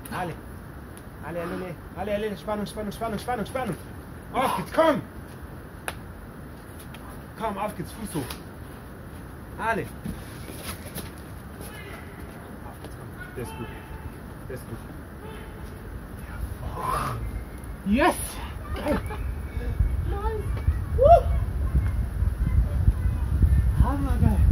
Alle. Alle. Spannung. Auf geht's, komm! Komm, auf geht's, Fuß hoch. Alle. Der ist gut. Yes! Geil! Nice! Hammergeil!